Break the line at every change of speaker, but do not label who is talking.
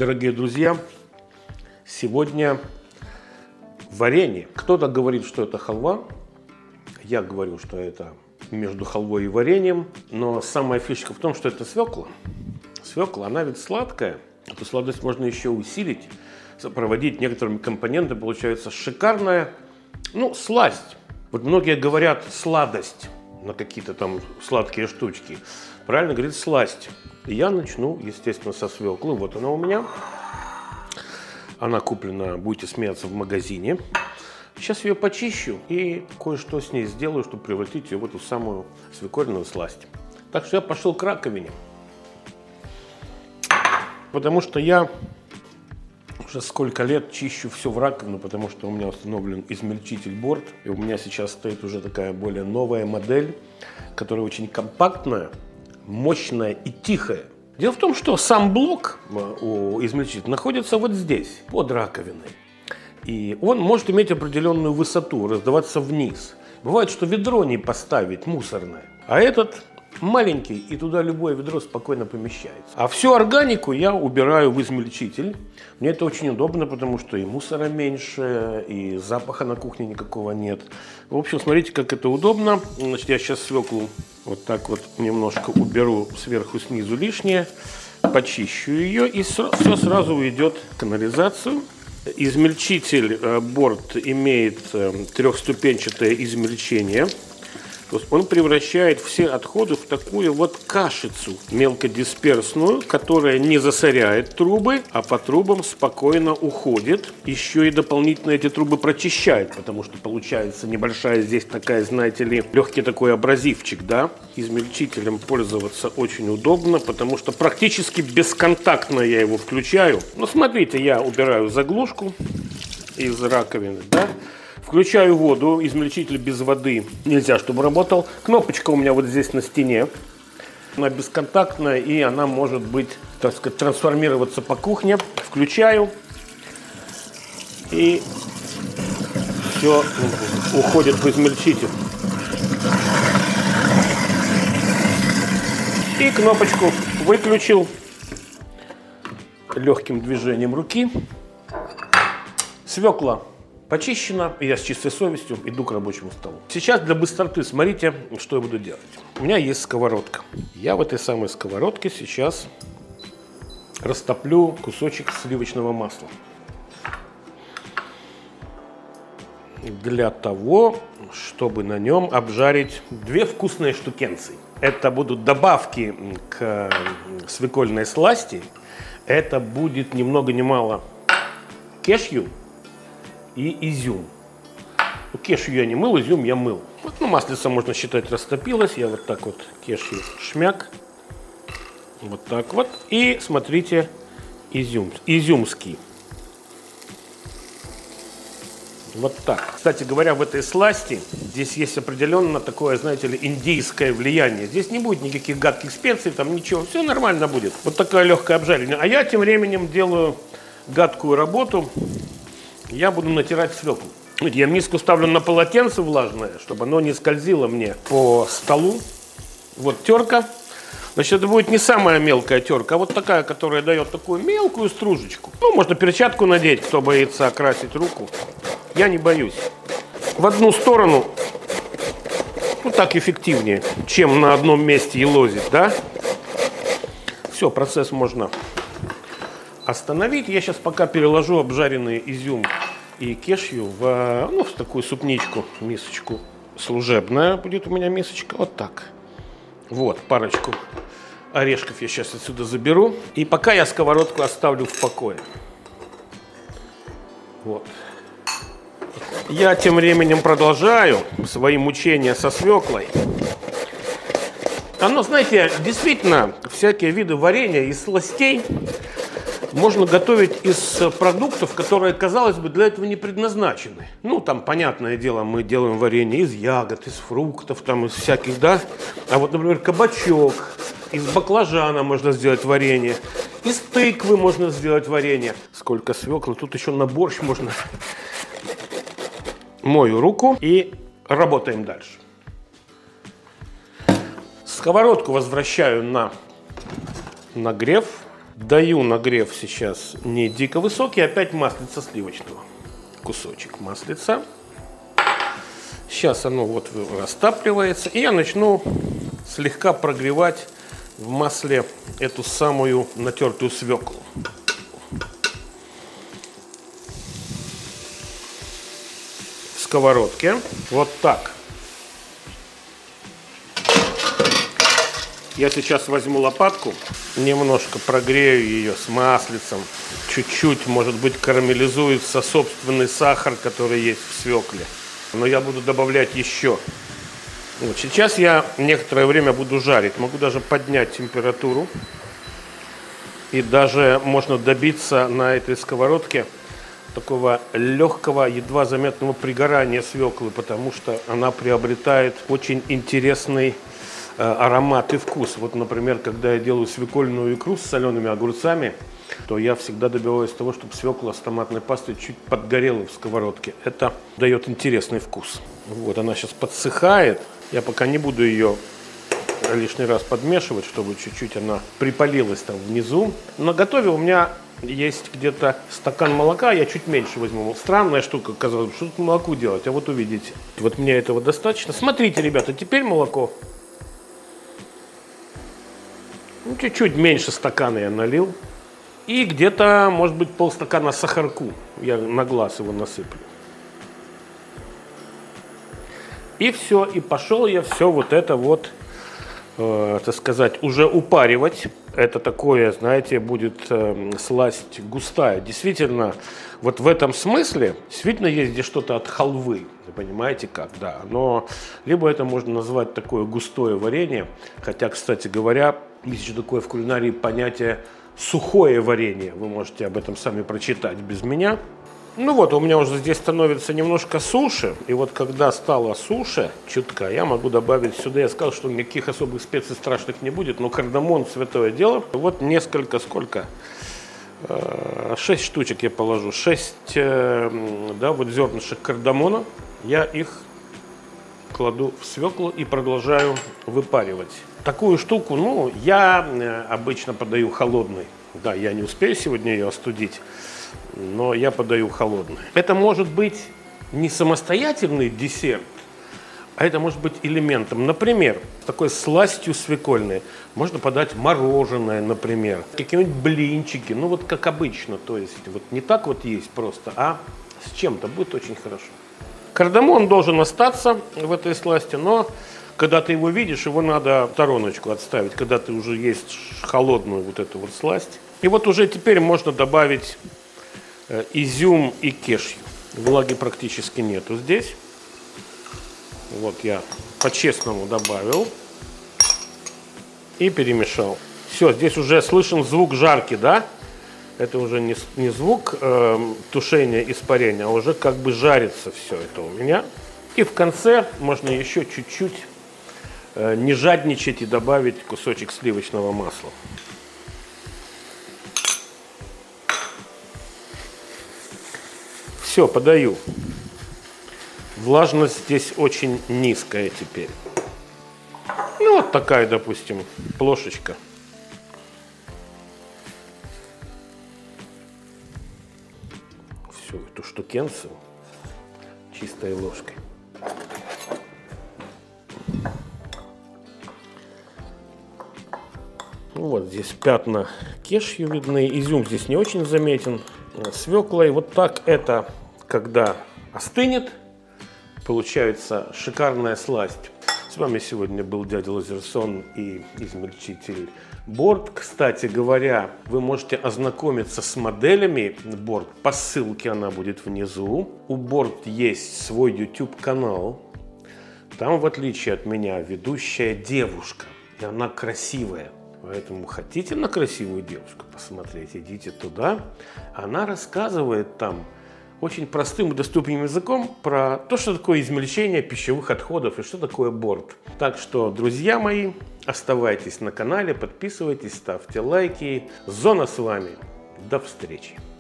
Дорогие друзья, сегодня варенье. Кто-то говорит, что это халва. Я говорю, что это между халвой и вареньем. Но самая фишка в том, что это свекла. Свекла, она ведь сладкая. Эту сладость можно еще усилить, сопроводить некоторыми компонентами. Получается шикарная, сласть. Вот многие говорят сладость на какие-то там сладкие штучки. Правильно говорит сласть. И я начну, естественно, со свеклы. Вот она у меня. Она куплена, будете смеяться, в магазине. Сейчас ее почищу и кое-что с ней сделаю, чтобы превратить ее в эту самую свекольную сласть. Так что я пошел к раковине. Потому что я уже сколько лет чищу все в раковину, потому что у меня установлен измельчитель борт. И у меня сейчас стоит уже такая более новая модель, которая очень компактная, мощная и тихая. Дело в том, что сам блок у измельчителя находится вот здесь, под раковиной. И он может иметь определенную высоту, раздаваться вниз. Бывает, что ведро не поставить мусорное, а этот маленький, и туда любое ведро спокойно помещается. А всю органику я убираю в измельчитель. Мне это очень удобно, потому что и мусора меньше, и запаха на кухне никакого нет. В общем, смотрите, как это удобно. Значит, я сейчас свеклу вот так вот немножко уберу сверху, снизу лишнее, почищу ее, и все сразу уйдет в канализацию. Измельчитель борт имеет трехступенчатое измельчение. То есть он превращает все отходы в такую вот кашицу мелкодисперсную, которая не засоряет трубы, а по трубам спокойно уходит. Еще и дополнительно эти трубы прочищает, потому что получается небольшая здесь такая, знаете ли, легкий такой абразивчик, да. Измельчителем пользоваться очень удобно, потому что практически бесконтактно я его включаю. Но смотрите, я убираю заглушку из раковины, да. Включаю воду, измельчитель без воды нельзя, чтобы работал. Кнопочка у меня вот здесь на стене. Она бесконтактная, и она может быть, так сказать, трансформироваться по кухне. Включаю, и все уходит в измельчитель. И кнопочку выключил легким движением руки. Свекла почищена, и я с чистой совестью иду к рабочему столу. Сейчас для быстроты смотрите, что я буду делать. У меня есть сковородка. Я в этой самой сковородке сейчас растоплю кусочек сливочного масла. Для того, чтобы на нем обжарить две вкусные штукенции. Это будут добавки к свекольной сласти. Это будет ни много ни мало кешью и изюм. Кешью я не мыл, изюм я мыл. Вот, маслица, можно считать, растопилась. Я вот так вот кешью шмяк. Вот так вот. И смотрите, изюмский. Вот так. Кстати говоря, в этой сласти здесь есть определенно такое, знаете ли, индийское влияние. Здесь не будет никаких гадких специй, там ничего. Все нормально будет. Вот такое легкое обжаривание. А я тем временем делаю гадкую работу. Я буду натирать свеклу. Я миску ставлю на полотенце влажное, чтобы оно не скользило мне по столу. Вот терка. Значит, это будет не самая мелкая терка, а вот такая, которая дает такую мелкую стружечку. Можно перчатку надеть, кто боится окрасить руку. Я не боюсь. В одну сторону, так эффективнее, чем на одном месте елозить, да? Все, процесс можно остановить. Я сейчас пока переложу обжаренный изюм и кешью в такую супничку, мисочку служебная будет у меня мисочка, вот так. Вот, парочку орешков я сейчас отсюда заберу. И пока я сковородку оставлю в покое. Вот. Я тем временем продолжаю свои мучения со свеклой. Знаете, действительно, всякие виды варенья и сластей можно готовить из продуктов, которые, казалось бы, для этого не предназначены. Там, понятное дело, мы делаем варенье из ягод, из фруктов, там, из всяких, да. А вот, например, кабачок, из баклажана можно сделать варенье, из тыквы можно сделать варенье. Сколько свеклы, тут еще на борщ можно. Мою руку и работаем дальше. Сковородку возвращаю на нагрев. Даю нагрев сейчас не дико высокий, опять маслица сливочного. Кусочек маслица. Сейчас оно вот растапливается. И я начну слегка прогревать в масле эту самую натертую свеклу. В сковородке. Вот так. Я сейчас возьму лопатку, немножко прогрею ее с маслицем. Чуть-чуть, может быть, карамелизуется собственный сахар, который есть в свекле. Но я буду добавлять еще. Вот сейчас я некоторое время буду жарить. Могу даже поднять температуру. И даже можно добиться на этой сковородке такого легкого, едва заметного пригорания свеклы, потому что она приобретает очень интересный аромат и вкус. Вот, например, когда я делаю свекольную икру с солеными огурцами, то я всегда добиваюсь того, чтобы свекла с томатной пастой чуть подгорела в сковородке. Это дает интересный вкус. Вот она сейчас подсыхает. Я пока не буду ее лишний раз подмешивать, чтобы чуть-чуть она припалилась там внизу. На готове у меня есть где-то стакан молока, я чуть меньше возьму. Странная штука, казалось, что тут молоку делать, а вот увидите. Вот мне этого достаточно. Смотрите, ребята, теперь молоко. Ну, чуть-чуть меньше стакана я налил. И где-то, может быть, полстакана сахарку. Я на глаз его насыплю. И все, и пошел я все вот это вот, так сказать, уже упаривать. Это такое, знаете, будет сласть густая. Действительно, вот в этом смысле, действительно есть здесь что-то от халвы. Вы понимаете как, да. Но либо это можно назвать такое густое варенье. Хотя, кстати говоря, есть еще такое в кулинарии понятие сухое варенье. Вы можете об этом сами прочитать без меня. Ну вот, у меня уже здесь становится немножко суши. И вот когда стало суши, чутка, я могу добавить сюда. Я сказал, что никаких особых специй страшных не будет, но кардамон святое дело. Вот несколько, сколько? 6 штучек я положу. 6, да, вот зернышек кардамона. Я их кладу в свеклу и продолжаю выпаривать. Такую штуку, ну, я обычно подаю холодной. Да, я не успею сегодня ее остудить, но я подаю холодной. Это может быть не самостоятельный десерт, а это может быть элементом. Например, такой сластью свекольной можно подать мороженое, например, какие-нибудь блинчики, ну вот как обычно, то есть вот не так вот есть просто, а с чем-то будет очень хорошо. Кардамон должен остаться в этой сласти, но когда ты его видишь, его надо в стороночку отставить, когда ты уже есть холодную вот эту вот сласть. И вот уже теперь можно добавить изюм и кешью. Влаги практически нету здесь. Вот я по-честному добавил и перемешал. Все, здесь уже слышен звук жарки, да? Это уже не звук тушения, испарения, а уже как бы жарится все это у меня. И в конце можно еще чуть-чуть не жадничать и добавить кусочек сливочного масла. Все, подаю. Влажность здесь очень низкая теперь. Ну, вот такая, допустим, плошечка. Всю эту штукенцию чистой ложкой. Вот здесь пятна кешью видны. Изюм здесь не очень заметен. Свекла. И вот так это, когда остынет, получается шикарная сласть. С вами сегодня был дядя Лазерсон и измельчитель Борт. Кстати говоря, вы можете ознакомиться с моделями Борт. По ссылке она будет внизу. У Борт есть свой YouTube-канал. Там, в отличие от меня, ведущая девушка. И она красивая. Поэтому хотите на красивую девушку посмотреть, идите туда. Она рассказывает там очень простым и доступным языком про то, что такое измельчение пищевых отходов и что такое борт. Так что, друзья мои, оставайтесь на канале, подписывайтесь, ставьте лайки. Зона с вами. До встречи.